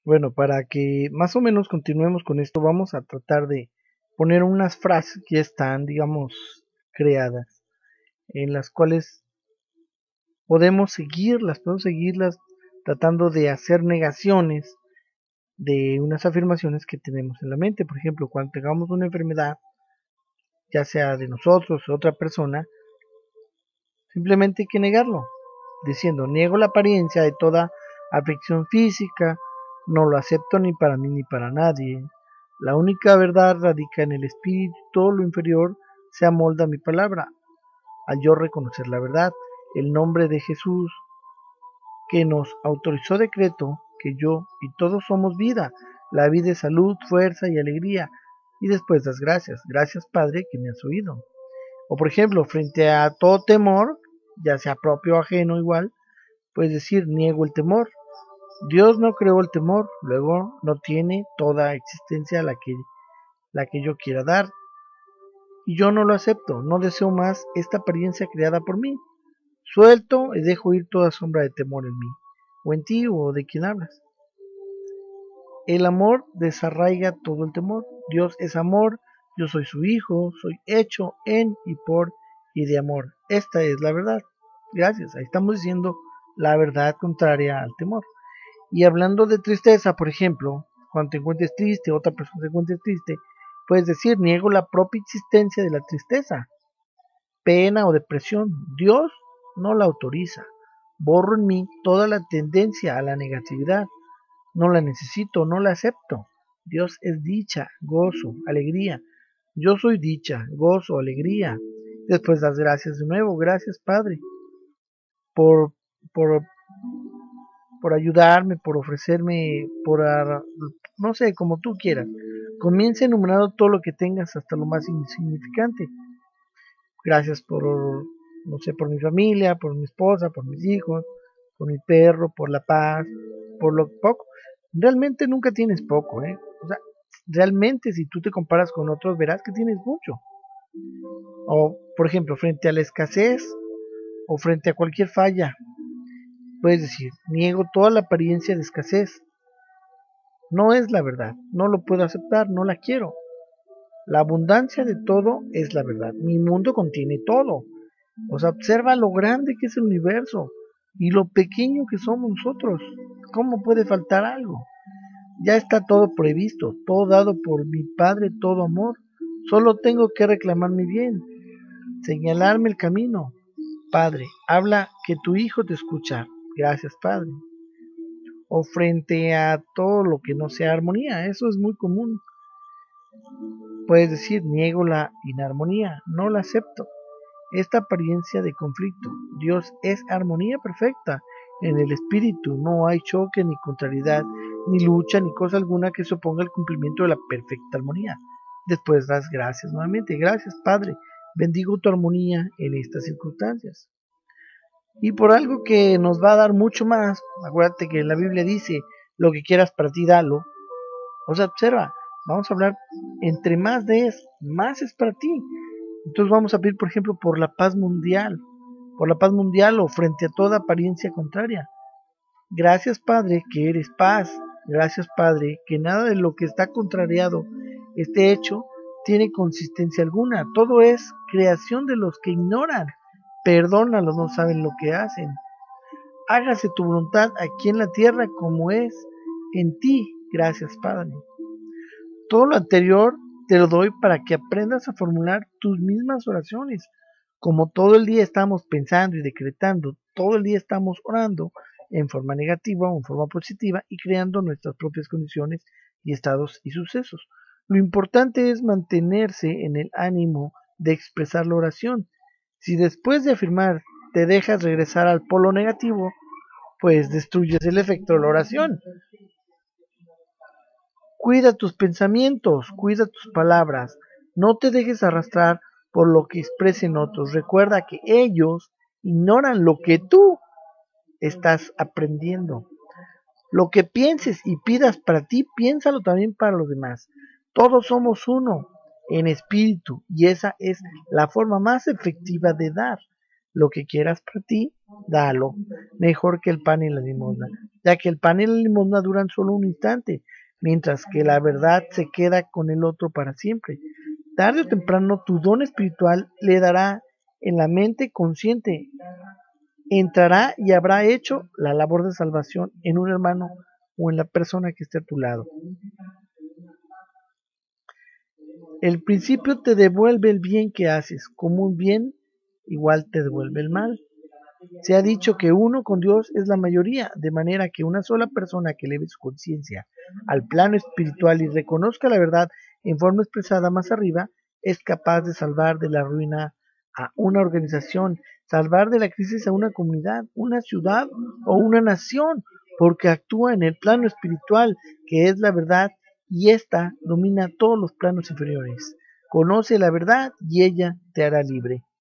Bueno, para que más o menos continuemos con esto, vamos a tratar de poner unas frases que ya están, digamos, creadas, en las cuales podemos seguirlas tratando de hacer negaciones de unas afirmaciones que tenemos en la mente. Por ejemplo, cuando tengamos una enfermedad, ya sea de nosotros o otra persona, simplemente hay que negarlo, diciendo, niego la apariencia de toda afección física, no lo acepto ni para mí ni para nadie. La única verdad radica en el espíritu, todo lo inferior se amolda a mi palabra. Al yo reconocer la verdad, el nombre de Jesús, que nos autorizó decreto que yo y todos somos vida, la vida es salud, fuerza y alegría, y después das gracias, gracias Padre que me has oído. O por ejemplo, frente a todo temor, ya sea propio o ajeno igual, puedes decir, niego el temor. Dios no creó el temor, luego no tiene toda existencia la que yo quiera dar. Y yo no lo acepto, no deseo más esta apariencia creada por mí. Suelto y dejo ir toda sombra de temor en mí, o en ti, o de quien hablas. El amor desarraiga todo el temor. Dios es amor, yo soy su hijo, soy hecho en y por y de amor. Esta es la verdad. Gracias, ahí estamos diciendo la verdad contraria al temor. Y hablando de tristeza, por ejemplo, cuando te encuentres triste, otra persona se encuentre triste, puedes decir, niego la propia existencia de la tristeza, pena o depresión. Dios no la autoriza. Borro en mí toda la tendencia a la negatividad. No la necesito, no la acepto. Dios es dicha, gozo, alegría. Yo soy dicha, gozo, alegría. Después das gracias de nuevo. Gracias, Padre, por, por, por ayudarme, por ofrecerme, no sé, como tú quieras. Comienza enumerando todo lo que tengas hasta lo más insignificante. Gracias por, no sé, por mi familia, por mi esposa, por mis hijos, por mi perro, por la paz, por lo poco. Realmente nunca tienes poco, ¿eh? O sea, realmente si tú te comparas con otros, verás que tienes mucho. O, por ejemplo, frente a la escasez o frente a cualquier falla, puedes decir, niego toda la apariencia de escasez. No es la verdad, no lo puedo aceptar, no la quiero. La abundancia de todo es la verdad. Mi mundo contiene todo. O sea, observa lo grande que es el universo y lo pequeño que somos nosotros. ¿Cómo puede faltar algo? Ya está todo previsto, todo dado por mi Padre, todo amor. Solo tengo que reclamar mi bien, señalarme el camino. Padre, habla que tu Hijo te escucha. Gracias, Padre. O frente a todo lo que no sea armonía, eso es muy común. Puedes decir, niego la inarmonía, no la acepto. Esta apariencia de conflicto. Dios es armonía perfecta. En el espíritu no hay choque ni contrariedad, ni lucha, ni cosa alguna que se oponga al cumplimiento de la perfecta armonía. Después das gracias nuevamente. Gracias, Padre. Bendigo tu armonía en estas circunstancias. Y por algo que nos va a dar mucho más, acuérdate que la Biblia dice, lo que quieras para ti, dalo. O sea, observa, vamos a hablar, entre más des, más es para ti. Entonces vamos a pedir, por ejemplo, por la paz mundial o frente a toda apariencia contraria. Gracias, Padre, que eres paz. Gracias, Padre, que nada de lo que está contrariado, este hecho, tiene consistencia alguna. Todo es creación de los que ignoran. Perdónalos, no saben lo que hacen. Hágase tu voluntad aquí en la tierra como es en ti. Gracias, Padre. Todo lo anterior te lo doy para que aprendas a formular tus mismas oraciones. Como todo el día estamos pensando y decretando, todo el día estamos orando en forma negativa o en forma positiva y creando nuestras propias condiciones y estados y sucesos. Lo importante es mantenerse en el ánimo de expresar la oración. Si después de afirmar te dejas regresar al polo negativo, pues destruyes el efecto de la oración. Cuida tus pensamientos, cuida tus palabras, no te dejes arrastrar por lo que expresen otros. Recuerda que ellos ignoran lo que tú estás aprendiendo. Lo que pienses y pidas para ti, piénsalo también para los demás. Todos somos uno en espíritu y esa es la forma más efectiva de dar. Lo que quieras para ti, dalo, mejor que el pan y la limosna, ya que el pan y la limosna duran solo un instante, mientras que la verdad se queda con el otro para siempre. Tarde o temprano tu don espiritual le dará en la mente consciente, entrará y habrá hecho la labor de salvación en un hermano o en la persona que esté a tu lado. El principio te devuelve el bien que haces, como un bien igual te devuelve el mal. Se ha dicho que uno con Dios es la mayoría, de manera que una sola persona que eleve su conciencia al plano espiritual y reconozca la verdad en forma expresada más arriba, es capaz de salvar de la ruina a una organización, salvar de la crisis a una comunidad, una ciudad o una nación, porque actúa en el plano espiritual, que es la verdad, y ésta domina todos los planos inferiores. Conoce la verdad y ella te hará libre.